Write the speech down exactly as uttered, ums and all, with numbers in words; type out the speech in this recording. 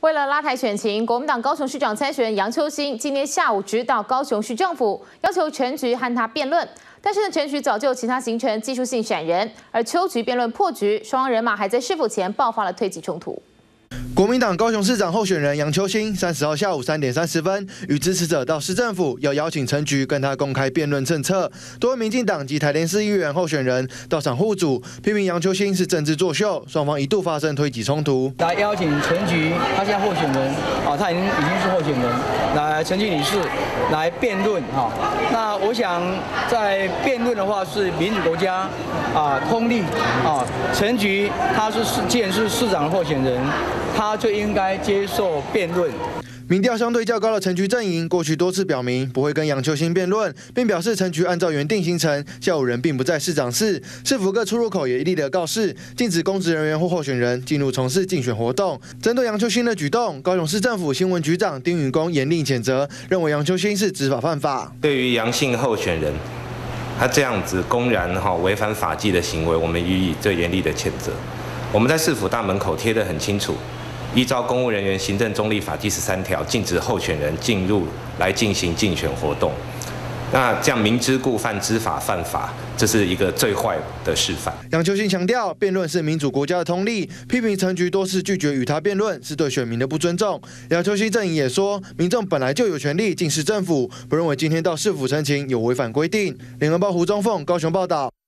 为了拉抬选情，国民党高雄市长参选人杨秋兴今天下午直捣高雄市政府，要求陈菊和他辩论。但是呢，陈菊早就其他行程技术性闪人，而邱菊辩论破局，双方人马还在市府前爆发了推挤冲突。 国民党高雄市长候选人杨秋兴三十号下午三点三十分，与支持者到市政府，要邀请陈菊跟他公开辩论政策。多位民进党及台联市议员候选人到场护主，批评杨秋兴是政治作秀，双方一度发生推挤冲突。 来邀请陈菊，他现在候选人啊，他已经已经是候选人，来陈菊女士来辩论哈。那我想在辩论的话是民主国家啊，通例啊，陈菊他是市既然是市长候选人。 他就应该接受辩论。 民调相对较高的陈菊阵营，过去多次表明不会跟杨秋兴辩论，并表示陈菊按照原定行程，下午人并不在市长室，市府各出入口也一律的告示，禁止公职人员或候选人进入从事竞选活动。针对杨秋兴的举动，高雄市政府新闻局长丁允恭严厉谴责，认为杨秋兴是执法犯法。 对于杨姓候选人，他这样子公然哈违反法纪的行为，我们予以最严厉的谴责。我们在市府大门口贴得很清楚。 依照公务人员行政中立法第十三条，禁止候选人进入来进行竞选活动。那这样明知故犯、知法犯法，这是一个最坏的示范。 杨秋兴强调，辩论是民主国家的通例，批评陈菊多次拒绝与他辩论，是对选民的不尊重。杨秋兴阵营也说，民众本来就有权利进市政府，不认为今天到市府陈情有违反规定。联合报胡宗凤高雄报道。